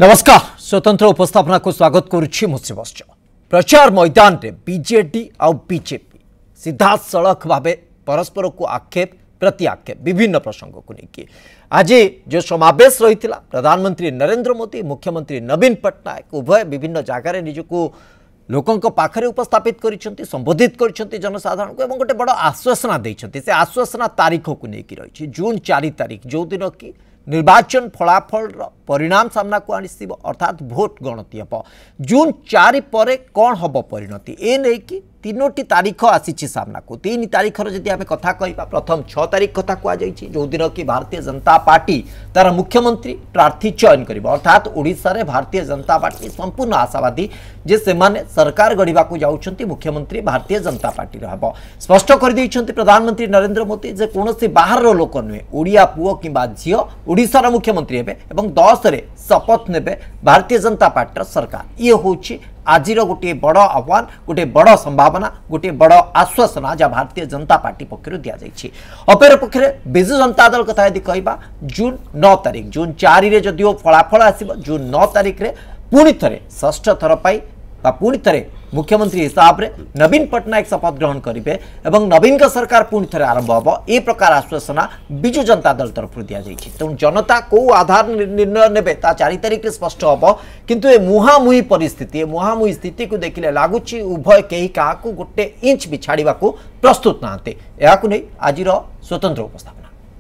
नमस्कार स्वतंत्र उपस्थापना को स्वागत करुछि मुसिबस प्रचार मैदान रे बीजेडी आउ बीजेपी सीधा सड़क भावे परस्पर को आक्षेप प्रति आक्षेप विभिन्न प्रसंग को लेकिन आज जो समावेश रही प्रधानमंत्री नरेंद्र मोदी मुख्यमंत्री नवीन पट्टनायक उभय विभिन्न जगार निजको लोकों पाखरे उपस्थापित करिसेंती संबोधित करिसेंती जनसाधारण को एवं गोटे बड़ आश्वासना देइसेंती से आश्वासना तारीख को लेकिन रही जून 4 तारीख जो दिन की निर्वाचन फलाफल परिणाम सामना को आनिसिबो अर्थात भोट गणति हम जून 4 पर कौन हम परिणति ए नहीं कि तीनोटी तारीख आसी सामना को 3 तारीखर जदि आम कथा कहवा प्रथम 6 तारीख कथा कहुई जो दिन कि भारतीय जनता पार्टी तार मुख्यमंत्री प्रार्थी चयन कर अर्थात ओडिशा रे भारतीय जनता पार्टी संपूर्ण आशावादी जे से माने सरकार गढ़ा जाउछंती मुख्यमंत्री भारतीय जनता पार्टी हम स्पष्ट कर दैछंती प्रधानमंत्री नरेंद्र मोदी जे कोनोसी बाहर लोक नुहे ओडिया पुओ किंबा झियो ओडिशा रा मुख्यमंत्री हेबे एवं 10 रे शपथ नेबे भारतीय जनता पार्टी सरकार ये होछि आज गोटे बड़ आह्वान गोटे बड़ संभावना गोटे बड़ आश्वासना जहाँ भारतीय जनता पार्टी पक्षर दि जाइए अपर पक्षे बिजु जनता दल कथा यदि कहवा जून 9 तारीख जून 4 रे जदिओ फलाफल आसिबो जून 9 तारीख रे पुणी थरे षष्ठ थर पाई पुणी थरे मुख्यमंत्री हिसाब रे नवीन पट्टनायक शपथ ग्रहण करेंगे और नवीन का सरकार पुणी थरे आरंभ हम ए प्रकार आश्वासना बिजु जनता दल तरफ दि जाइए तेणु जनता को आधार निर्णय ने 4 तारीख में स्पष्ट हम किंतु ए मुहांमुही परिस्थिति मुहांमुही स्थिति को देखिले लगुच उभय कहीं क्या गोटे इंच भी छाड़ा प्रस्तुत नहांते या आज स्वतंत्र उपस्थापना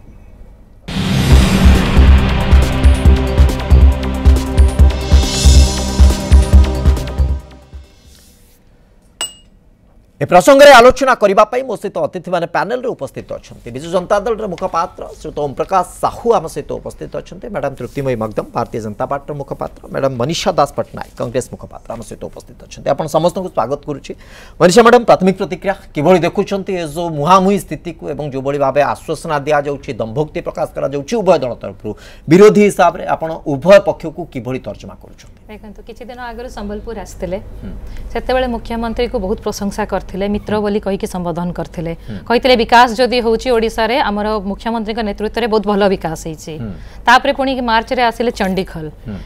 ए प्रसंग में आलोचना करने मो सहित अतिथि मैंने पैनल उपस्थित अच्छा बिजु जनता दल मुखपात्र श्री ओम प्रकाश साहू आम सहित उपस्थित अच्छा मैडम तृप्तिमयी मगदम भारतीय जनता पार्टी मुखपात्र मैडम मनीषा दास पट्टनायक कांग्रेस मुखपात्र आम सहित उपस्थित अच्छा आप समस्त को स्वागत करुच्ची मनीषा मैडम प्राथमिक प्रतिक्रिया किभली देखुं जो मुहांमुही स्थिति को एवं जो भाव आश्वासना दि जाऊँगी दम्भोक्ति प्रकाश कर उभय दल तरफ विरोधी हिसाब से आप उभय पक्ष को किभली तर्जमा कर देखो किसी दिन आगे संबलपुर आसते से मुख्यमंत्री को बहुत प्रशंसा करते मित्र बोली कहीकि संबोधन करते कहते विकास जदि होची ओडिशा रे आमर मुख्यमंत्री नेतृत्व में बहुत भल विकास होता पुणी मार्च रे आसिले चंडीखल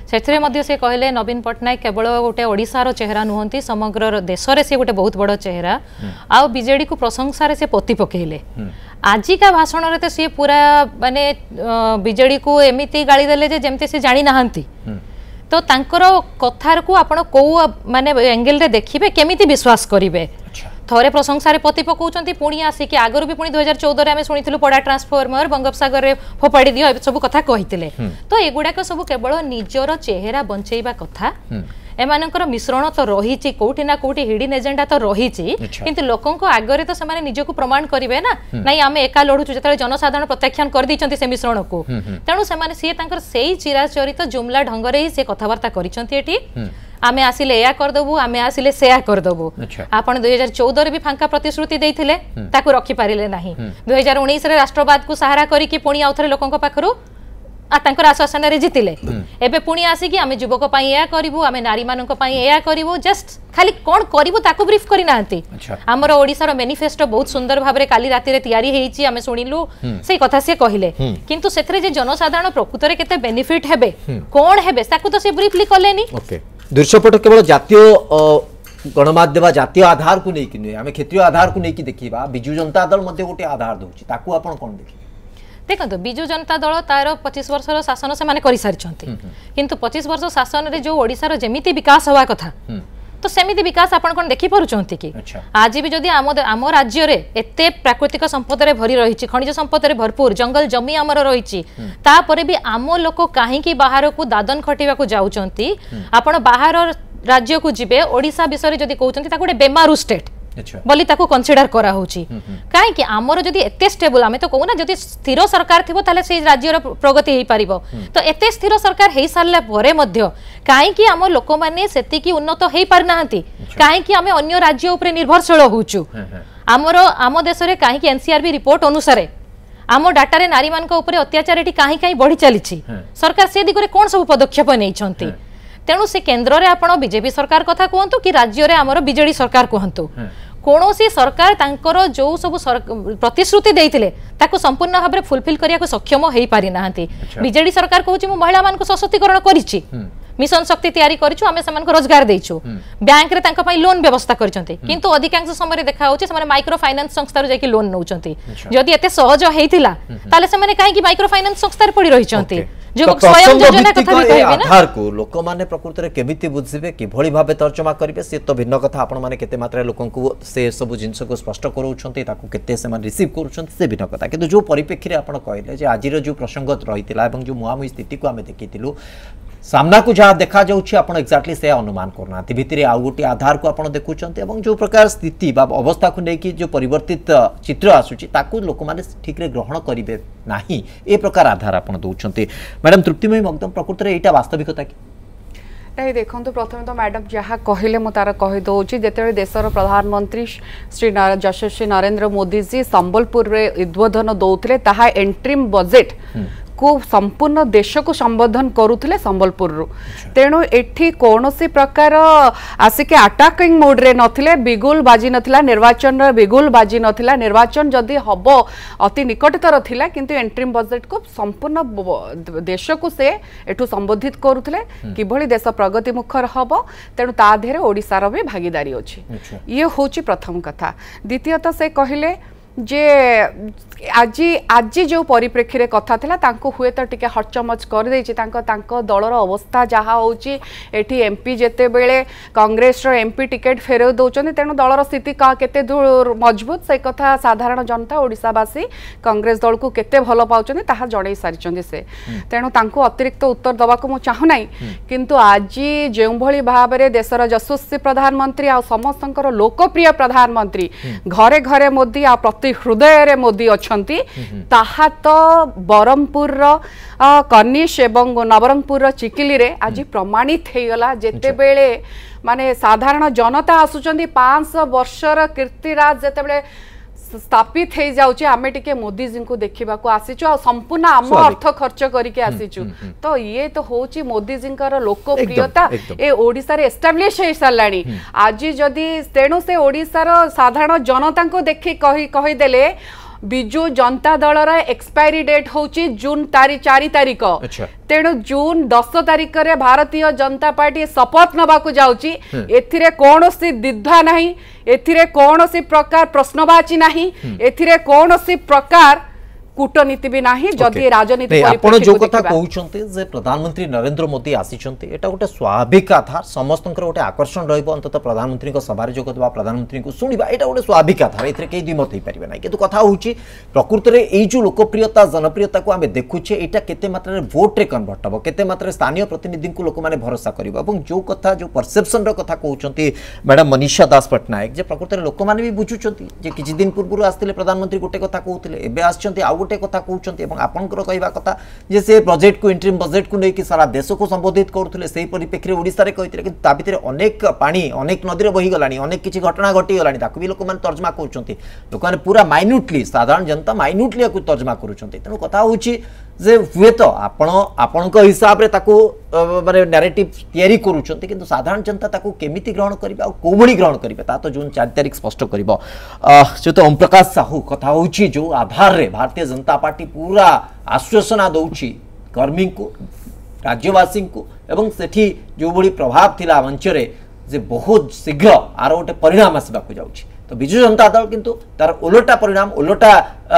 से कहले नवीन पट्टनायक केवल गोटे ओडिशार चेहरा नुहंती समग्र देश में सी गोटे बहुत बड़ चेहरा आ बीजेडी को प्रशंसा से पोती पकेले आजिका भाषण रे तो सी पूरा माने बीजेडी को एमती गाड़ी देले जेमती सी जानी नाहंती तो तांकर कथार को आपण को माने एंगल रे देखिबे केमिति विश्वास करिवे थोड़े प्रशंसा पति पकाउछंती पुणी आसिक आगु भी पुणी 2014 आम शुणी पड़ा ट्रांसफॉर्मर बंगोपसागर में फोपाड़ी दियो सब कथा कही तो एगुड़ाक सब केवल निजर चेहरा बंचेबा कथा एमानकर मिश्रण तो रही कोठी ना कोठी हिडन एजेंडा तो रही किंतु लोकों आगे तो से निजक प्रमाण करेंगे ना नहीं आम एका लड़ुचु जो जनसाधारण प्रत्याख्यान कर दी से मिश्रण को तेणु से चिराचरित जुमला ढंग से ही कथबार्ता करी आमे आसिले या करदेबू आमे आसिले सेया करदेबू आपण 2014 भी फांका प्रतिश्रुति देइथिले ताकू रखि पारिले नाही 2019 रे राष्ट्रवाद को सहारा करी कि पुणी आउथरे लोकन को पाखरु तांकर आश्वासन रे जितिले एबे पुणी आसी कि आमे युवक पई या करिवु आमे नारी मानक पई या करिवु जस्ट खाली कोन करिवु ताकू ब्रीफ करी नांती हमर ओडिसा रो मैनिफेस्टो बहुत सुंदर भाबरे काली राती रे तयारी हेइची आमे सुनिलु सेई कथा से कहिले किंतु सेथरे जे जनसाधारण प्रकृत रे केते बेनिफिट हेबे कोन हेबे ताकू तो से ब्रीफली कलेनी ओके दृश्यपट केवल जातीय गणमाध्यम जातीय आधार को लेकिन नुहे आम क्षेत्रीय आधार को लेकिन देखा बिजु जनता दल गोटे आधार दूसरी कौन देखिए देखो बिजु जनता दल तार 25 वर्षर शासन से माने करि सारिछंती किंतु 25 वर्ष शासन रे जो ओडिसा रो जेमिति विकास हवा कथा तो सेमिति विकास आपण कोन देखि परुचंती कि आज भी जदि आम राज्य रे एते प्राकृतिक संपद रे भरी रही खनिज संपद रे भरपूर जंगल जमी आमर रही तापरे भी आम लोक कहीं बाहर को दादन खटिबा को जाउचंती आपण बाहर राज्य को जिबे ओडिशा विषय जदि कहउचंती ता गोटे बेमारू स्टेट बोली ताको कंसीडर करा होची काहे कि आमर जदि एते स्टेबल आमे तो कहू ना जदि स्थिर सरकार थिबो ताले से राज्यर प्रगति हेई पारिबो तो एते स्थिर सरकार हेई सारला परे मध्य काहे कि आम लोक माने सेति की उन्नत हेई पार नाहंती काहे कि आमे अन्य राज्य ऊपर निर्भरशील होउचु आमर आम देश रे काहे कि एनसीआरबी रिपोर्ट अनुसार आम डाटा रे नारी मान ऊपर अत्याचार एटी काहे काहे बढ़ी चलीछि सरकार से दिगरे कोन सब पदक्षेप नेइछंती तेणु से केन्द्र रे आपण बीजेपी सरकार कथा कहतु कि राज्य रे आमर बीजेडी सरकार कहतु कौनसी सरकार तांकर जो सब प्रतिश्रुति देइथिले ताको संपूर्ण भाव में फुलफिल करिया को सक्षम हेई पारि नाहंती बीजेडी सरकार कहूची मु महिला मान को सशक्तिकरण करिछि मिशन शक्ति तैयारी करिछु आमे समान को रोजगार देइछु बैंक रे तांका पई लोन व्यवस्था करचंती किंतु अधिकांश समय देखा होची समान माइक्रो फाइनेंस संस्था रे जाकी लोन नउचंती जदि एते सहज हेइतिला ताले समान काहे कि माइक्रो फाइनेंस संस्था रे पड़ी रहिचंती जो स्वयं योजना कथा भी कहबे ना आधार को लोक माने प्रकृति रे केमिति बुझिबे कि भली भाबे तर्जमा करिवे से तो भिन्न कथा आपण माने केते मात्रा लोकन को से सब जिंस को स्पष्ट करूछंती ताकू केते से मान रिसीव करूछंती से भिन्न कथा किंतु जो परिप्रेक्षी रे आपण कहले जे आजिर जो प्रसंग रहितिला एवं जो मुहामुही स्थिति को आमे देखितिलु सामना को जहाँ देखा जाउछि आपण एक्जाक्टली से अनुमान करना भितर आउ गोटे आधार को आपण देखुचंती एवं जो प्रकार स्थिति बा अवस्था को लेकिन जो परिवर्तित चित्र आसुछि ताकू लोक माने ठीक रे ग्रहण करिवे नाही ए प्रकार आधार आपण दउचंती मैडम तृप्तिमयी मगदम प्रकृति रे एटा वास्तविकता कि नहीं देखो प्रथम तो मैडम जहाँ कहले मु तार कहि दउछि जेते देशर प्रधानमंत्री श्री यशस्वी नरेंद्र मोदी जी संबलपुर रे उद्बोधन दउतले ताहा एंट्रीम बजेट को संपूर्ण देश को संबोधन करुले संबलपुर तेणु एठी कौन सी प्रकार आसिक अटाकिंग मोड रे नथिले बिगुल बाजी नथिला निर्वाचन बिगुल बाजी नथिला निर्वाचन जदि हब अति निकटतर थिला किंतु एंट्रीम बजेट को संपूर्ण देश को से एठू संबोधित करुले किभली देश प्रगतिमुख हब तेणु ता देहरे ओडिसार भी भागीदारी अछि ये होची प्रथम कथा द्वितीयतः से कहले जे आज जो परिप्रेक्षी रे कथा थिला तांको हुए तो टिके हचमच कर देछि तांको दलर अवस्था जहाँ होची एठी एमपी जेते बेले कांग्रेस रो एमपी टिकेट फेरौ दउचंती तेणु दलर स्थिति का केते दूर मजबूत से कथा साधारण जनता ओडिसावासी कांग्रेस दल को केते भलो पाउचंती ताहा जणै सारिचंती से तेणु तांको अतिरिक्त उत्तर दबा को मु चाहू नाही किंतु आज जे भली भाबरे देशर यशस्वी प्रधानमंत्री आ समस्तंकर लोकप्रिय प्रधानमंत्री घरे घरे मोदी आ प्रति हृदय रे मोदी अछंती ताहा तो बरमपुर कनिश एवं नवरंगपुर चिकिली रे आज प्रमाणित हो गला जेते बेले माने साधारण जनता आसुचंदी 500 वर्षर कीर्तिराज जेते बेले स्थापित हो जाउची आमे टिके मोदी जी को देखिबा को आसीचु आ संपूर्ण आम अर्थ खर्च करके आसीचु तो ये तो होची मोदी जी कर लोकप्रियता ए ओडिसा रे एस्टैब्लिश हे सालानी आज जदी तेणु से ओडिसा रो साधारण जनता को देखि कहि देले बिजु जनता दलर एक्सपायरी डेट होची जून 4 तारिख तेणु जून 10 तारिख रे भारतीय जनता पार्टी शपथ नबाकू जाउची एथिरे कोनोसी द्विधा नाही एथिरे कोनोसी प्रकार प्रश्नवाची नाही एथिरे कोनोसी प्रकार कूटनीति भी नाही जदि राजनीति आपण जो कथा कहउछन्ते जे प्रधानमंत्री नरेंद्र मोदी आसीचन्ते एटा गोटे स्वाभाविक आधार समस्तंकर गोटे आकर्षण रहइबो अंतत प्रधानमंत्री को सभारे जो कतबा प्रधानमंत्री को सुनिबा एटा गोटे स्वाभाविक आधार एथरे केई दिमत हे परिबे नाही किंतु कथा होउची प्रकृति रे एई जो लोकप्रियता जनप्रियता को आमे देखुछे एटा केते मात्रा रे वोट रे कन्वर्ट हबो केते मात्रा स्थानीय प्रतिनिधि को लोक माने भरोसा करिबो एवं जो कथा जो परसेप्शन रो कथा कहउछन्ते मैडम मनीषा दास पटनायक जे प्रकृति रे लोक माने भी बुझुछन्ती जे किछि दिन पूर्व आस्थिले प्रधानमंत्री गोटे कथा कहउथिले एबे आछन्ती गोटे कथा कहउछन्ती एवं आपनकर कहबा कथा जे से बजेट को इंटरिम बजेट को लेकि सारा देश को संबोधित करथले सेही परिप्रेक्षी रे ओडिसा रे कहितले कि ता भितरे अनेक पानी अनेक नदी रे बही गलानी अनेक किछि घटना घटी गलानी ताकू भी लोक माने तर्जमा कहउछन्ती लोक माने पूरा माइन्यूटली साधारण जनता माइन्यूटली को तर्जमा करूछन्ती तेनु कथा होउची जे हुए तो आपणक हिसाब रे ताकू माने नैरेटिव तयारी करूछन्ती किंतु साधारण जनता ताकू केमिति ग्रहण करिबा आ कोभली ग्रहण करिबा ता तो जून 4 तारिख स्पष्ट करिबो जो तो ओम प्रकाश साहू कथा होउची जो आधार रे भारतीय जनता पार्टी पूरा आश्वासना दउची कर्मी को राज्यवासी को एवं सेठी जो बड़ी प्रभाव थिला मंच रे जे बहुत शीघ्र आर गोटे परिणाम आसबा को जाउची तो बिजु जनता दल किंतु तार उलटा परिणाम उलटा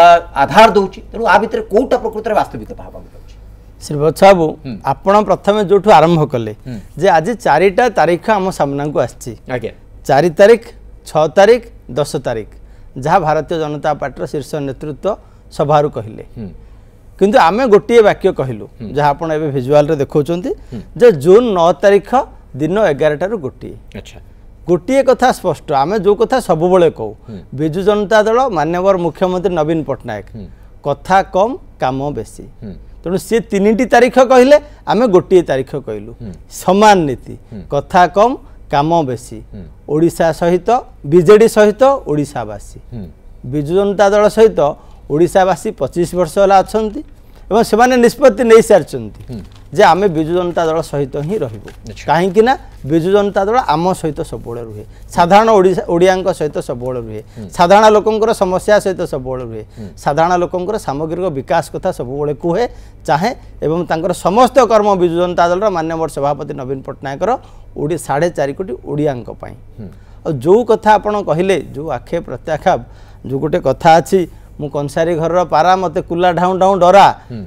आधार दउची तेनु आ भितर कोटा प्रकृति रे वास्तविकता भाबा जाउची श्रीवत्स बाबू आपण प्रथमे जोठु आरंभ कले जे आज 4टा तारीख हम सामना को आछि आगे 4 तारीख 6 तारीख 10 तारीख जहाँ भारतीय जनता पार्टी शीर्ष नेतृत्व सभारू कहले किंतु आमे गोटे वाक्य कहलु जहाँ आपण एबे विजुअल रे देखौचंती जे जून 9 तारीख दिन 11 टा गोटे अच्छा गोटे कथा स्पष्ट आमे जो कथा सब बेले कहू बिजु जनता दल माननीय मुख्यमंत्री नवीन पटनायक कथा कम काम बेसी तेणु सी 3टी तारीख कहले आमे गोटे तारीख कहलु समान नीति कथा कम काम बेसी ओडिशा सहित बीजेडी सहित ओडिशावासी बिजु जनता दल सहित ओडिशावासी 25 वर्ष होला अछंती एवं सेमाने निष्पत्ति नहीं सारचंती जे आमे बिजु जनता दल सहित ही रहबो काहेकि ना बिजु जनता दल आम सहित सबोले रुहे साधारण ओडियांक सहित सबोले रुहे साधारण लोकंकर समस्या सहित सबोले रुहे साधारण लोकंकर सामग्रिक विकास कथा सबोले कुहे चाहे एवं तांकर समस्त कर्म बिजु जनता दल माननीय सभापति नवीन पट्टनायकर 4.5 कोटी ओडियांक पई और जो कथा आपण कहले जो आक्षेप प्रत्याक्षेप जो गोटे कथा अछि मु कंसारी घर पारा मते कुला ढाउ ढाउ डरा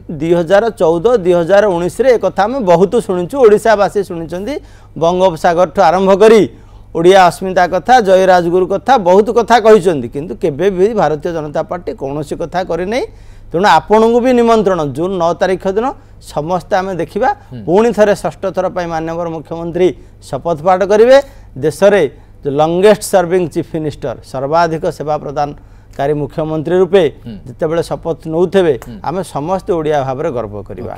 2014 2019 रे कथा में बहुत शुणुचु ओडिशावासी शुणिचंदी बंगोपसागर ठू आरंभ करी ओडिया अस्मिता कथा जय राजगुरु कथा बहुत कथा कहिचंदी किंतु केबे भी भारतीय जनता पार्टी कौनसी कथा करि नै तेणु आपन को भी निमंत्रण जून 9 तारिख दिन समस्त आम देखा पुणी थे षष्ठ थर पर माननीय मुख्यमंत्री शपथ पाठ करेंगे देश में जो लंगेस्ट सर्विंग चीफ मिनिस्टर सर्वाधिक सेवा प्रदानकारी मुख्यमंत्री रूपे जिते शपथ नौथे आम समस्त ओडिया भाव में गर्व करवा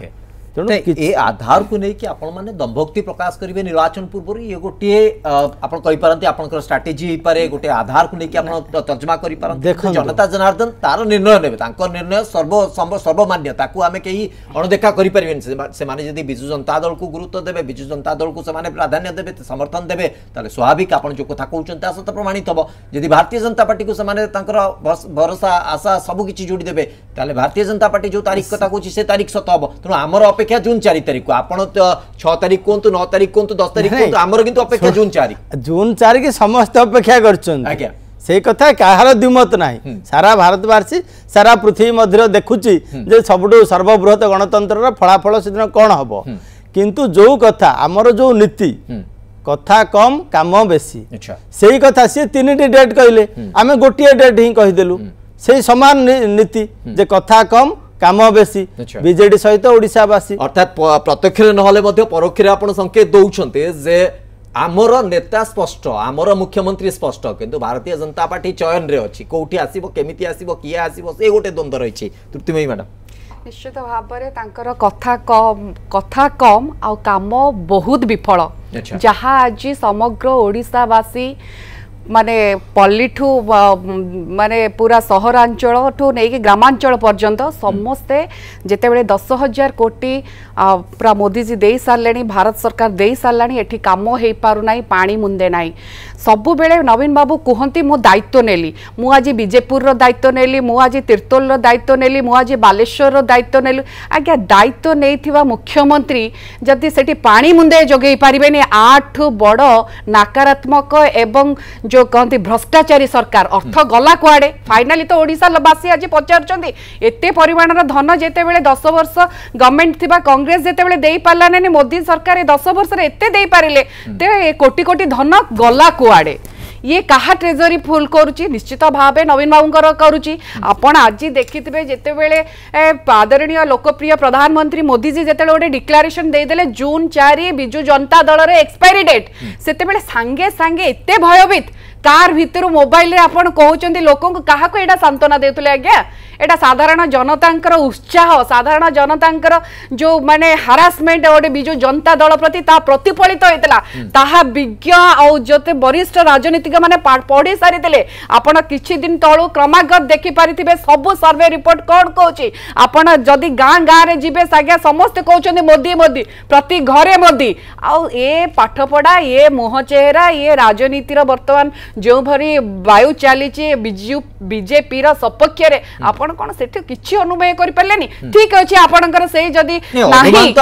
ए आधार को लेकिन आपण माने दंभक्ति प्रकाश करेंगे निर्वाचन पूर्व ये गोटे आपण कहि पारंती आपनकर स्ट्रेटजी हे पारे गोटे आधार को लेकिन आपण तर्जमा करि पारंती जनता जनार्दन तार निर्णय नेबे तांकर निर्णय सर्वमान्य ताकू आमे केही अणदेखा करि परिबेन से माने यदि बिजु जनता दल को गुरुत्व देबे बिजु जनता दल को से माने प्राधान्य देबे समर्थन देबे ताले स्वाभाविक आपण जो कथा कहउचंता आसत प्रमाणित हबो यदि भारतीय जनता पार्टी को से माने तांकर भरोसा आशा सब किछि जोडी देबे ताले भारतीय जनता पार्टी जो तारीख कथा कहउची से तारीख सत हबो तनो हमर अपेक्षा जून 4 तारीख को आपण 6 तारीख कोंतु 9 तारीख कोंतु 10 तारीख कोंतु हमर किंतु अपेक्षा जून 4 के समस्त अपेक्षा करछन आज्ञा से कथा कहार द्विमत नाही सारा भारतवासी सारा पृथ्वी मध्य देखुची जे सबडो सर्वबृहत गणतंत्र फलाफल सेदिन कोन हबो किंतु जो कथा हमर जो नीति कथा कम काम बेसी सेही कथा से 3टी डेट कहले आमे गोटिए डेट ही कहि देलु सेही समान नीति जे कथा कम काम बेसी बीजेडी सहित ओडिशावासी अर्थात प्रत्यक्ष नहले मध्य परोक्ष आपण संकेत दउछन्ते जे आमर नेता स्पष्ट आमर मुख्यमंत्री स्पष्ट किंतु भारतीय जनता पार्टी चयन रे अछि कोठी आसीबो केमिति आसीबो किए आसीबो से गोटे द्वंद्व रहिछि तृप्तिमयी मैडम निश्चित भाव में तांकर कथा कम आ काम बहुत विफल जहाँ आज समग्र ओडिशावासी माने पल्लीठू माने पूरा सहरांचल ठू नहीं ग्रामांचल पर्यंत समस्ते जितेबले 10,000 कोटी पूरा मोदी जी दे सारे भारत सरकार दे सारे एठी काम हो पारु नाही पानी मुंदे नाही सबु बेले नवीन बाबू कहती मु दायित्व नेली मु आज बीजेपुर रो दायित्व नेली मु आज तीर्तोल रो दायित्व नेली मु आज बालेश्वर रो दायित्व नेली आज्ञा दायित्व नैथिबा मुख्यमंत्री जदि सेठी पानी मुंदे जोगेई पारिबेनी 8 बड़ नकारात्मक एवं जो कहती भ्रष्टाचारी सरकार अर्थ गला कुआडे फाइनाली तो ओडिशा वासी आज पचारुचंदी एते परिमाणर धन जेते बेले 10 वर्ष गवर्नमेंट थिबा कांग्रेस जेते बेले देई पारला नै मोदी सरकार 10 वर्ष रे एते देई पारिले ते कोटी कोटी धन गला कुआडे ये कहा ट्रेजरी फुल करुच्ची निश्चित भाव नवीन बाबूंकर करुच्ची आपण आज देखिथिबे जेते बेले आदरणीय लोकप्रिय प्रधानमंत्री मोदी जी जेते गोटे डिक्लेरेशन देदेले जून 4 बिजु जनता दल रे एक्सपायरी डेट सेते बेले सांगे सांगे एते भयभीत कार भितर मोबाइल रे आपण कहउचंदी लोकन को काहा को एडा सांत्वना देउतले आज्ञा एडा साधारण जनतांकर उत्साह साधारण जनतांकर जो माने हरासमेंट ओडे बिजु जनता दल प्रति ता प्रतिफलित होइतला ताहा विज्ञ औ जते वरिष्ठ राजनीतिक माने पढी सारितले आपण किछि दिन तळो क्रमागत देखि पारिथिबे सब सर्वे रिपोर्ट कोन कहउची आपण जदी गां गां रे जिबे साग्या समस्त कहउचंदी मोदी मोदी प्रति घरे मोदी औ ए पाठ पढा ए मोह चेहरा ए राजनीतिर वर्तमान जो भरी वायु चली बीजेपी सपक्ष रे आपण कोन सेठी किछि अनुमय करि परलेनी ठीक अछि आपणकर सेही जदी नाही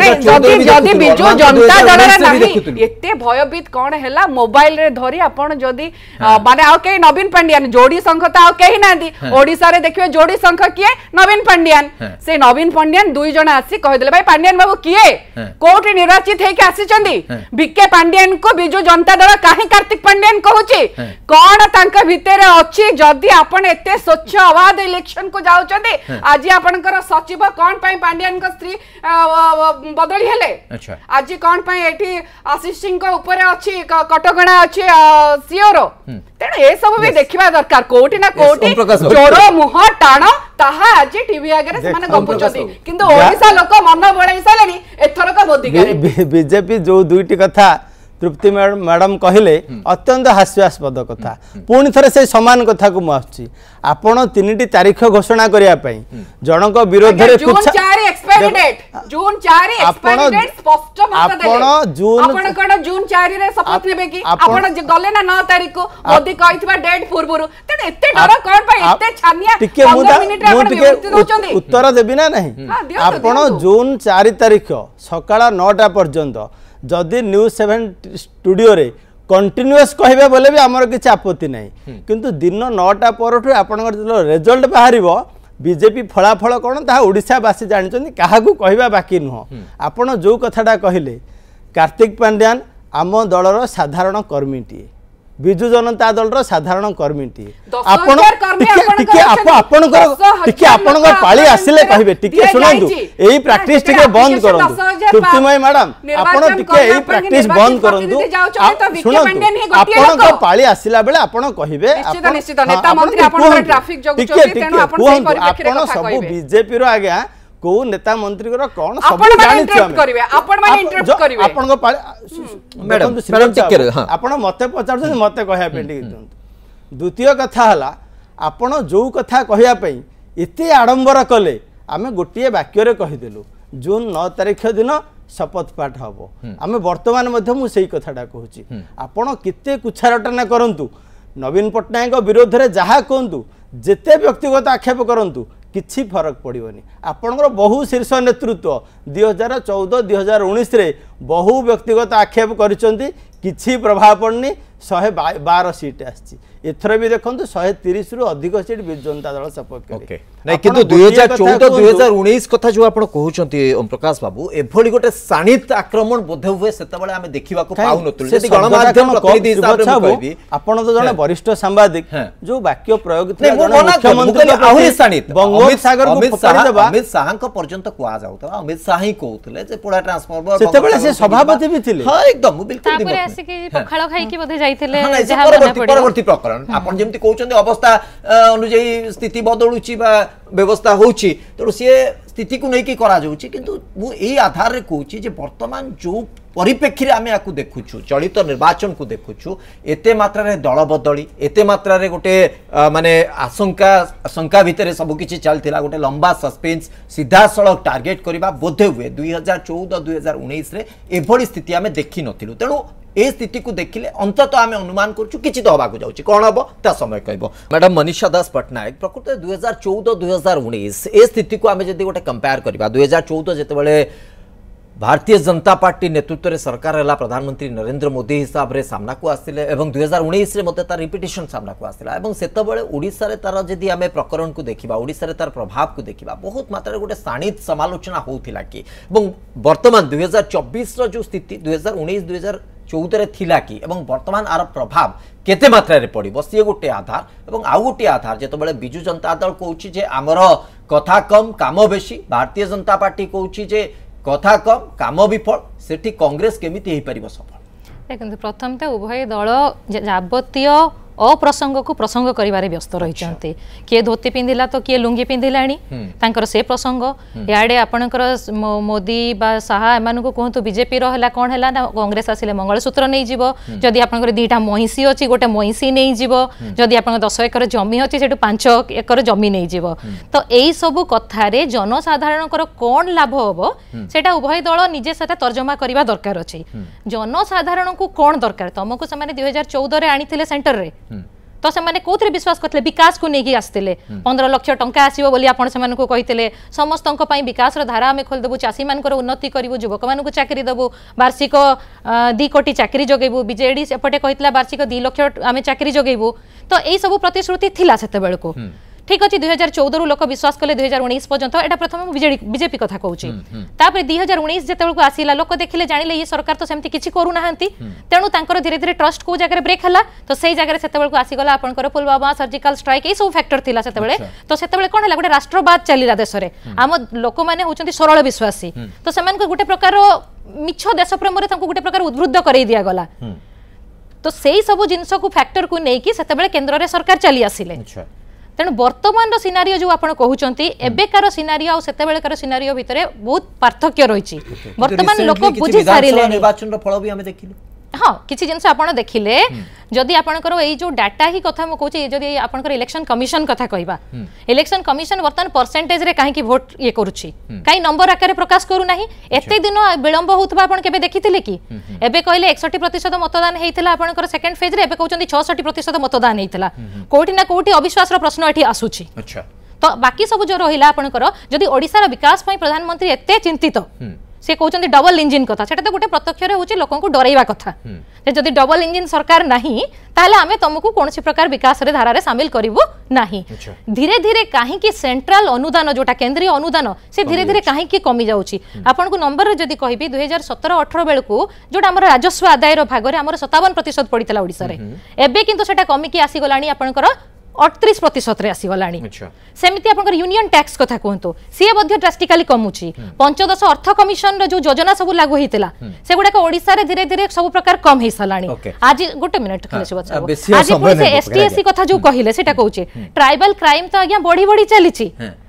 जदी बिजु जनता दल रे नाही एते भयभीत कोन हैला मोबाइल रे धरी आपण जदी माने आ के नवीन पांड्यान जोड़ी संघ त आ केही नांदी ओडिसा रे देखियो जोड़ी संघ किए नवीन पांड्यान से नवीन पांड्यान दुई जण आसी कहि देले भाई पांड्यान बाबू किए कोठी निर्वाचित हे के आसी चंदी बीके पांड्यान को बिजु जनता दल काहे कार्तिक पांड्यान कहूची कौन तांका भितर अछि जदी आपण एते स्वच्छ अबाध इलेक्शन को जाउचंदी आज आपनकर सचिव कौन पई पांड्यान को स्त्री बदली हेले आज कौन पई एठी असिस्टेंट को ऊपर अछि कटगणा अछि सीओरो तेण ए सब भी देखिबा दरकार कोठी ना कोठी जोड़ो मुह टाणो ताहा आज टीवी आगे से माने गपुचंदी किंतु ओडिसा लोक मन बळाई सालेनी एथरक मोदी करे बीजेपी जो दुईटी कथा तृप्ति मैडम कहले अत्यंत हास्यास्पद कथा पुणी थे से सामान कथा को मुझे आपण 3टी तारीख घोषणा करने जनक विरोध एक्सपायरी डेट जून 4 एक्सपायरी डेट स्पष्ट मत देले आपण कोन जून 4 रे शपथ लेबे कि आपण गले ना 9 तारीख को मोदी कहितबा डेट पूर्वरु तेन एते डर कोन पय एते छानिया 15 मिनिट रे आपण विमुक्ति दोचंदी उत्तर देबी ना नहीं आपण जून 4 तारीख सकाळ 9टा पर्यंत जदि न्यूज 7 स्टूडियो रे कंटिन्यूअस कहबे बोले भी हमर किछ आपत्ति नहीं किंतु दिन 9टा परठु आपनकर जो रिजल्ट बाहरिबो बीजेपी फलाफल कौन ता ओडिशावासी जानते क्या कहवा बाकी नुह आपण जो कथाटा कहले कार्तिक पांड्यान आम दलर साधारण कर्मीटीए विजु जनता दल साधारण कर्मीटीए पाली आसिले कहबे टिके सुनंतु एही प्रैक्टिस टिके बंद करंतु तृप्तिमय मैडम आपण टिके एही प्रैक्टिस बंद करंतु सुनंतु आपण को पाली आसिला बेले आपण कहबे निश्चित नेता मंत्री आपण ट्रैफिक जगु चोके तेनु आपण सही परिप्रेक्षी रे कथा कहबे बीजेपी रो आज्ञा को नेता मंत्री को कौन सब इंटरप्ट करिवे आपण माने इंटरप्ट करिवे आपण को मैडम टिके हां आपण मते पचार मते कहया पेंडी द्वितीय कथा हला आपण जो कथा कहया पई एते आडंबर कले आमे गोटिए वाक्य रे कहि देलु जून 9 तारिख दिन शपथ पाठ हबो आमे वर्तमान मध्ये मु सेही कथाटा कहूची आपण केते कुछारटना करंतु नवीन पटनायक विरोध रे जहा कहंतु जेते व्यक्तिगत आक्षेप करंतु किछि फरक पड़ोनी आपणकर बहु शीर्ष नेतृत्व 2014-2019 रे बहु व्यक्तिगत आक्षेप करिसंती किछि प्रभाव पड़नी 112 सीट आछि एथर भी देखंतु 130 रु अधिक सीट बिजु जनता दल सपोर्ट करे नै किंतु 2014-2019 कथा जो आपण कहउचंती ओम प्रकाश बाबू एभली गोटे सानित आक्रमण बोधे हुए सेतबेले आमे देखिबा को पाउ नतुल जति गणमाध्यम प्रतिनिधि हिसाब रे कहबी आपण तो जने वरिष्ठ सांबादिक जो वाक्य प्रयोग थिला जने मुख्यमंत्री आहुरी सानित बंगोप सागर को पकड़ी देबा अमित शाह को पर्यंत कुआ जाउत अमित शाह ही कहउतले जे पुरा ट्रांसफार्मर सेतबेले से सभापति भी थिले हां एकदम बिल्कुल तापर आसी के पखाळ खाई की बोधे जाइथिले जहा बना पड़ो परवर्ती प्रकरण आपण जेमति कहउचंती अवस्था अनुजई स्थिति बदलुची बा व्यवस्था होची तो सी स्थिति को नहीं करा जाउची किंतु मु एही आधार रे कहउची जे वर्तमान जो परिप्रेक्षी आम या देखुछु चलित निर्वाचन को देखुछु एते मात्रा रे दल बदली एते मात्रा रे गोटे माने आशंका भितर सबकिछि चलथिला गोटे लंबा सस्पेंस सीधा सड़क टार्गेट करबा बोधे हुए 2014-2019 रे एभली स्थिति आम देखि नथिलु तेणु ए स्थिति को देखिले अंततः आम अनुमान करूँ किसी तो हवा जाऊँगी कौन हम ता समय कह मैडम मनीषा दास पट्टनायक प्रकृत 2014-2019 ए स्थिति को आम जब गोटे कंपेयर करवा 2014 जितेबाला भारतीय जनता पार्टी नेतृत्व में सरकार है प्रधानमंत्री नरेंद्र मोदी हिसाब से सामना को आसते 2019 में तार रिपिटेशन सामना को आसला से ओडिशा रे तार जदि आम प्रकरण को देखा ओडिशा रे तार प्रभाव को देखा बहुत मात्रा गोटे शाणित समालोचना होता कि वर्तमान 2024 जो स्थिति 2019-2014 रे थिला कि वर्तमान आर प्रभाव केते मात्रा रे पड़िबो सी गोटे आधार आउ गोटे आधार जेतबेले बिजु जनता दल कहूची जे आमर कथा कम काम बेसी भारतीय जनता पार्टी कहूची जे कथा कम काम विफल सेठी कांग्रेस केमिति हेई परिबो सफल देखंतु प्रथम ते उभय दल जाबतीय अप्रसंग को प्रसंग करिवारे व्यस्त रहिचंती किए धोती पिंधिला तो किए लुंगी पिंधिलाणी तांकर से प्रसंग याडे आपणकर मोदी बा साहा एमान को कहतु बीजेपी रो हला कोन हला ना कांग्रेस आसिले मंगलसूत्र नै जीवो जदि आपणकर दीटा महिसी अछि गोटे महिसी नै जीवो जदि आपन 10 एकर जमी अछि सेटु 5 एकर जमी नै जीवो तो एई सब कथा रे जनसाधारणकर कोन लाभ होबो सेटा उभय दल निजे सेटा तर्जमा करिवा दरकार अछि जनसाधारण को कोन दरकार तमको से माने 2014 रे आनिथिले सेंटर रे तो से माने कोथरे विश्वास करथिले विकास को नेकी आस्थिले 15 लाख टंका आसीबो बोली आपण से माने को कहिथिले समस्तन को पई विकास रो धारा हमें खोल देबु चासी मान को उन्नति करिवु युवक मान को चाकरी देबु वार्षिक 2 कोटी चाकरी जगेबु बीजेडी सेपटे कहितला वार्षिक 2 लाख हमें चाकरी जगेबु तो एई सब प्रतिश्रुति थिला सेते बेल को ठीक अच्छे 2014 रु लोक विश्वास कले 2019 पर्यंत एटा प्रथम बीजेपी कथा कहूची तापर 2019 जेते को आसीला लोक देखिले जानिले ये सरकार तो सेमती किछि करू नाहंती तेणु तांकर धीरे धीरे ट्रस्ट को जगह ब्रेक हला तो सेई जगह सेते को आसी गला आपनकर पुलवामा सर्जिकल स्ट्राइक ए सब फैक्टर थिला सेते तो सेते कोन हला गोटे राष्ट्रवाद चलीला देश रे आम लोक माने होचंती सरल विश्वासी तो सेमान को गोटे प्रकार मिछ देश प्रेम रे तांको गोटे प्रकार उद्बुद्ध करई दिया गला तो सेई सब जिंस को फैक्टर को नेकी सेते केंद्र रे सरकार चली आसिले तेणु वर्तमान सिनारियो जो आपण कहउचंती एबेकार सिनारियो आ सेतेबेलेकार सिनारियो भितरे बहुत पार्थक्य रहिछि वर्तमान लोक बुझि सारिले निर्वाचन रो फल भी हमें देखिलु हाँ किसी जिनस आप देखिले जदि आपनकर एई जो डाटा ही कथा मु कहूची जदि आपनकर इलेक्शन कमिशन कथा कहबा इलेक्शन कमिशन वर्तमान परसेंटेज रे काहे की वोट ये करूची काई नंबर आकार प्रकाश करू नाही एते दिन विलंब होतबा आपन केबे देखिथिले कि एबे कहले 61% मतदान हेइथिला आपनकर सेकंड फेज रे एबे कहउचंदी 66% मतदान हेइथिला कोठी ना कोठी अविश्वास रो प्रश्न एठी आसुची अच्छा तो बाकी सब जो रहिला आपनकर जदि ओडिसा रो विकास पई प्रधानमंत्री एते चिंतित से कहते डबल इंजिन कथा से गोटे प्रत्यक्ष हूँ लोक डरइवा कथा जदि डबल इंजिन सरकार नहीं ताहले आमे तुमको कौन प्रकार विकास रे धारा रे शामिल करिवु नहीं धीरे धीरे कहीं सेंट्रल अनुदान जोटा केंद्रीय अनुदान से धीरे धीरे कहीं कमी जाउची आपन को नंबर रे जदि कहबी 2017-18 बेलू जोटा आम राजस्व आदायर भाग में आम 57% पड़ता ओडिसा रे एबे किंतु सेटा कमिकी आसीगलानी आपनकर 38% रे आसीगलानी सेमिति आपनकर यूनियन टैक्स कथा कहतो सी मध्ये ड्रास्टिकली कमुची पंचदश अर्थ कमिशन रो जो योजना सब लागू हेतिला से गुडा ओडिसा रे धीरे धीरे सब प्रकार कम हे सलानी आज गोटे मिनिट खाली से बचा आज से एसटीएससी कथा जो कहिले सेटा कहूची ट्राइबल क्राइम तो आज्ञा बढ़ी बढ़ी चलीची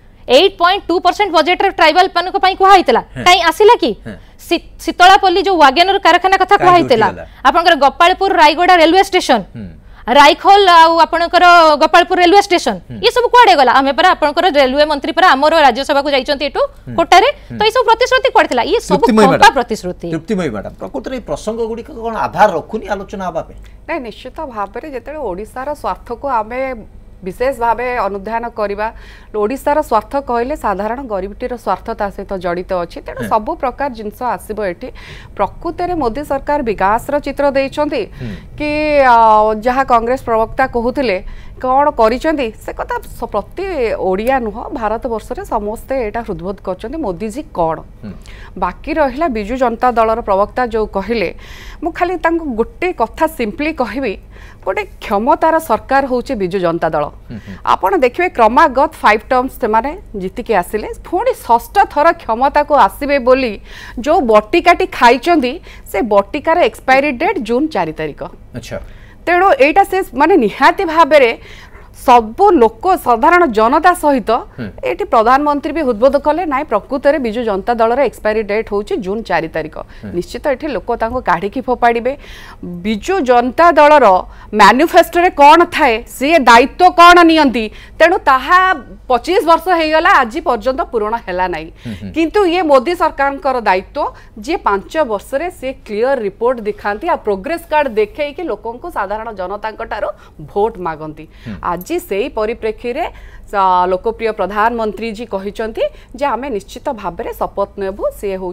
8.2% बजेट रे ट्राइबल पनको पई कुहा हेतिला काई आसिला कि शीतलापल्ली जो वागेनर कारखाना कथा कुहा हेतिला आपनकर गोपालपुर रायगड़ा रेलवे स्टेशन राइखोल आपनकर गोपालपुर रेलवे स्टेशन ये सब कुआडे गला आमे पर आपनकर रेलवे मंत्री पर हमर राज्यसभा को जाइचंती एटू कोटारे तो ये सब प्रतिश्रुति पड़थिला ये सब कंपा प्रतिश्रुति तृप्तिमय मैडम प्रकृति रे प्रसंग गुडी कोन आधार रखुनी आलोचना आबा पे नै निश्चित भाव रे जेतेले ओडिसा रो स्वार्थ को आमे विशेष भाव अनुधान करवा ओडिशार स्वार्थ कहले साधारण गरीबटीर स्वार्थ ता सहित जड़ित अच्छी तेणु सब प्रकार जिनस आसब ये प्रकृत में मोदी सरकार विकास चित्र देइछंती कि जहाँ कांग्रेस प्रवक्ता कहते कौन करिसें से कथा प्रति ओडिया नुह भारत वर्ष रे समस्ते एटा हृदबोध करछंती मोदी जी कौन बाकी रहिला बिजु जनता दलर प्रवक्ता जो कहले मु खाली तांको गोटे कथा सिंपली कहबी गोटे क्षमतार सरकार होचे बिजु जनता दल आपण देखिए क्रमागत 5 टर्म्स से माने जीतिके आसिले पुणी षष्ठ थर क्षमता को आसबे बोली जो बटिकाटी खाइचंदी से बटिकार एक्सपायरी डेट जून 4 तारिख अच्छा तेणु एटा से माने निहाती भाबरे सब लोक साधारण जनता सहित ये प्रधानमंत्री भी उद्बोध कले ना प्रकृत में बिजु जनता दल एक्सपायरी डेट हूँ जून 4 तारिख निश्चित ये लोक काढ़ी फोपाड़े बिजु जनता दलर मैनिफेस्टो रे कौन थाए सी दायित्व कौन नियंती तेणु ताहा 25 वर्ष हो गला आज पर्यंत पूर्ण हैला नहीं किंतु ये मोदी सरकार दायित्व जे 5 वर्ष रे से क्लियर रिपोर्ट दिखाती आ प्रोग्रेस कार्ड देखे कि लोकों को साधारण जनता भोट मागंती आज से परिप्रेक्षी रे लोकप्रिय प्रधानमंत्री जी कहते जे आमे निश्चित भाव में शपथ नेबू सी हूँ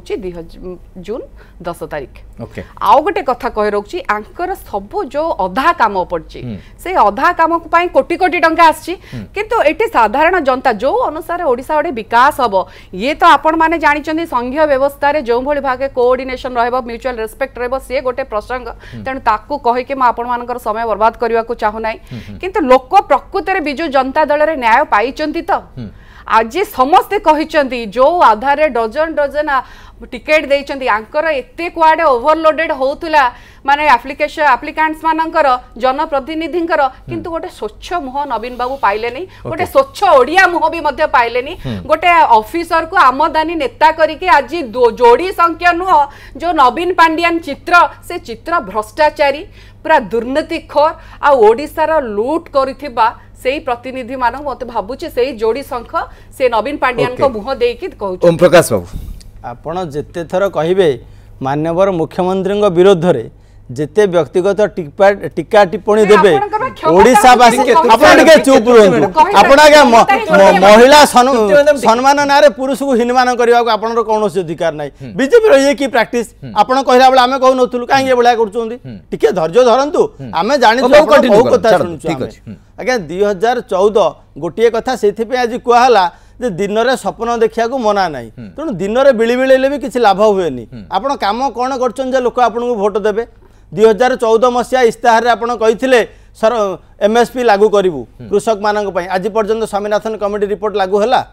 जून 10 तारिख आउ गोटे कथा कह रखी आंकर सब जो अधा काम पड़ी से अधा काम कोटी कोटी टंका आसी किंतु एटी साधारण जनता जो अनुसार ओडिशा गोटे विकास हम ये तो आपण मैंने जानी संघीय व्यवस्था रे जो भली भागे कोऑर्डिनेशन रहबो म्यूचुअल रेस्पेक्ट रहबो सी गोटे प्रसंग तेणु ताकू कहीकि आपण समय बर्बाद करने को चाहू ना किंतु लोक प्रकृत में बिजु जनता दल रे न्याय पाइचंती तो आज समस्ते कहिचंती जो आधार रे डजन डजन टिकेट देइचंती आंकर एते कुआडे ओवरलोडेड होउतला माने एप्लिकेशन एप्लिकेंट्स मानकर जनप्रतिनिधिंकर किंतु गोटे स्वच्छ मुह नवीन बाबू पाइले नहीं गोटे स्वच्छ ओडिया मुह भी मध्य पाइले नहीं गोटे ऑफिसर को आमदानी नेता करके आज जोड़ी संख्या नुह जो नवीन पांड्यान चित्र से चित्र भ्रष्टाचारी पूरा दुर्नीतिखोर आ ओडिशार लूट करिथिबा सेही प्रतिनिधि मानक मते भाबुची सेही जोड़ी संख से नवीन पांड्यान को मुह देकी कहू ओम प्रकाश बाबू आपण जेते थर कहिबे माननीय मुख्यमंत्री विरोध रे जेते व्यक्तिगत टीका टिप्पणी देबे ओडिशावासी आपण के चुप रहंतु आपण आगे महिला सम्मान नारे पुरुष को हिनमान करबा को आपण कोनोसी अधिकार नै बीजेपी रो ये की प्रैक्टिस आपण कहला बेला हमें कहू नथुलु काहे ये बळा करचोंदी टिके धैर्य धरंतु हमें जानि बहुत कथा सुनछु ठीक अछि आगे 2014 गोटिए कथा सेथि पे आज कुआ हला जे दिन रे स्वप्न देखिया को मना नाही तेणु दिन रे बिली बिलेले भी किछि लाभ हुएनी आपण काम कोन करचन जे लोक आपण को वोट देबे 2014 मसीहा इस्ताहार आपड़ कही सर एमएसपी लागू करूँ कृषक मान आज पर्यंत स्वामीनाथन कमिटी रिपोर्ट लागू है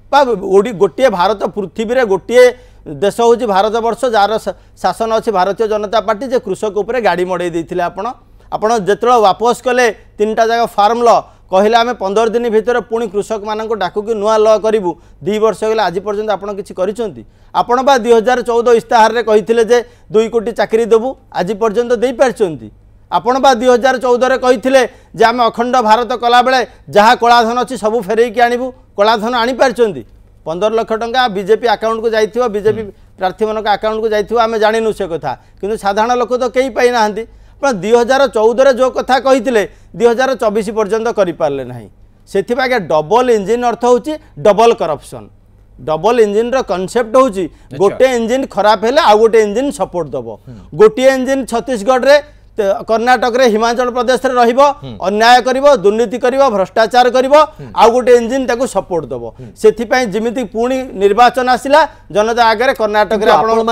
गोटे भारत पृथ्वी रे गोटे देश हूँ भारत वर्ष जार शासन अच्छी भारतीय जनता पार्टी जे कृषक उपर गाड़ी मड़े देते आपण जो वापस कले 3टा जगह फार्म ल कहले आम 15 दिन भितर पुणी कृषक मान डाकू कि नुआ ल करूँ 2 वर्ष हो आज पर्यंत आपड़ किसी आपण बा 2014 इस्ताहार रे कहिथिले जे 2 कोटी चाकरी देबू आज पर्यंत दे पारछंती आपण बा 2014 रे कहिथिले जे आम अखंड भारत कला बेले जहाँ कलाधन अच्छी सबू फेरैकी आणबू कलाधन आनी पारछंती 15 लाख टंका बीजेपी अकाउंट को जाइथिबो बीजेपी प्रार्थी मान अकाउंट को जाइथिबो आमे जानिनु से कथा किंतु साधारण लोक तो कई पाई नाहंती 2014 रे जो कथा कहिथिले 2024 पर्यंत करि पारले नाही सेथिबा के डबल इंजिन अर्थ होची डबल करप्शन डबल इंजिन रो कॉन्सेप्ट होची गोटे इंजिन खराब हेले आ गोटे इंजिन सपोर्ट दबो गोटे इंजिन छत्तीसगढ़ रे कर्णाटक रे हिमाचल प्रदेश रे रहिबो अन्याय करिवो दुर्नीति करिवो भ्रष्टाचार करिवो आ गोटे इंजिन ताको सपोर्ट दबो सेथि पई जिमिति पुणी निर्वाचन आसिला जनता आगे कर्णाटक रे आपण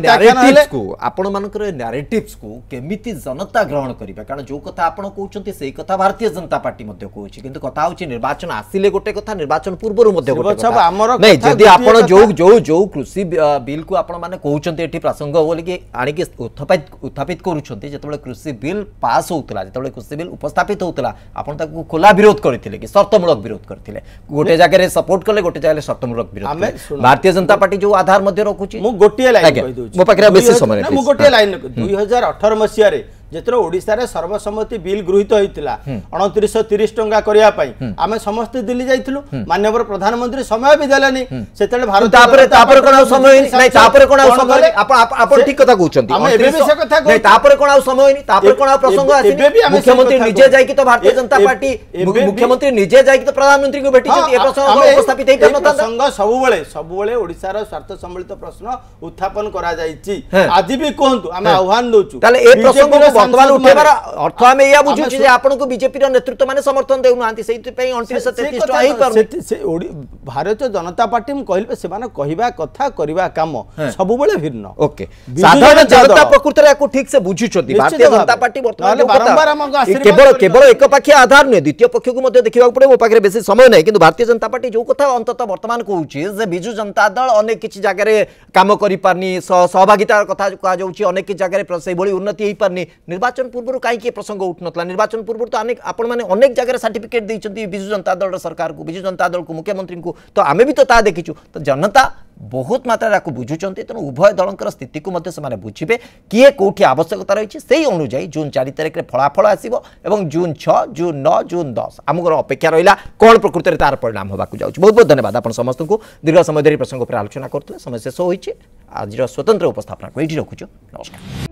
मानकर नैरेटिव्स को केमिति जनता ग्रहण करिबा कारण जो कथा आपण कहउचंती सेही कथा भारतीय जनता पार्टी मध्ये कहउची किंतु कथा होची निर्वाचन आसिले गोटे कथा निर्वाचन पूर्व मध्ये गोटे कथा हमर नै जदी आपण जो कृषि बिल को आपण माने कहउचंती एठी प्रसंग बोली कि आनी कि उत्थापित करूचंती जेतबे कृषि बिल पास होउतला जेतबे कृषि बिल उपस्थापित होउतला आपण ताकू खोला विरोध करथिले कि शर्तमूलक विरोध करथिले गोटे जगह रे सपोर्ट करले गोटे जगह रे शर्तमूलक विरोध भारतीय जनता पार्टी जो आधार मध्ये रखुची मु गोटिए लाइन कहि दोची मो पकरा बेसी समय मु गोटिए लाइन 2018 मसिया रे जेतर ओडिसा रे सर्वसम्मति बिल गृहीत होइतिला 2930 टंका करिया पई आमे समस्त दिल्ली जाइथिलु माननीय प्रधानमंत्री समय भी देलानी सेतले भारत तापर कोन समय नै तापर कोन समय आपण ठीक कथा कहउचंती आमे एबे भी से कथा नै तापर कोन समय नै तापर कोन प्रसंग आसी मुख्यमंत्री निजे जाई कि तो भारतीय जनता पार्टी मुख्यमंत्री निजे जाई कि तो प्रधानमंत्री को भेटी ए प्रसंग उपस्थापित हेइ करनता प्रसंग सब बेले ओडिसा रो स्वार्थ सम्मिलित प्रश्न उत्थापन करा जाईची आज भी कहंतु आमे आह्वान दोचु ताले ए प्रसंग वर्तमान उठेबार अर्थ आमे या बुझु जे आपन को बीजेपी रो नेतृत्व माने समर्थन देउ नांती सेहि पई 2933 टका हेइ पर से भारतीय जनता पार्टी म कहले से माने कहिबा कथा करिबा काम सब बेले भिन्न ओके साधारण जनता प्रकृति रे को ठीक से बुझुचोती भारतीय जनता पार्टी वर्तमान बारंबार केवल एक पक्षीय आधार नै द्वितीय पक्ष को मध्ये देखिबा पड़े मो पाखरे बेसी समय नै किंतु भारतीय जनता पार्टी जो कथा अंतत वर्तमान कहउची जे बिजु जनता दल अनेक किछि जगह रे काम करि पारनी सहभागिता कथा कहा जाउची अनेक किछि जगह रे सही बळी उन्नति हेइ पारनी निर्वाचन पूर्व कहीं प्रसंग उठनता निर्वाचन पूर्व तो आपण मैंने अनेक जगह सर्टिफिकेट देइछंती बिजु जनता दल सरकार को बिजु जनता दल को मुख्यमंत्री को तो आमे भी तो ता देखिछु तो जनता बहुत मात्रा को बुझुचंती तेणु उभय दलंकर स्थिति को मध्य से बुझे किए कौटी आवश्यकता रही से अनुजाई जून 4 तारिख में फलाफल आसो और जून 6 जून 9 जून 10 आमको अपेक्षा रहा कौन प्रकृति में तार परिणाम होगा जाऊँ बहुत बहुत धन्यवाद आप समस्त को दीर्घ समय धरी प्रसंग पर आलोचना करते समय शेष हो आज स्वतंत्र उपस्थापना को ये रखुच नमस्कार।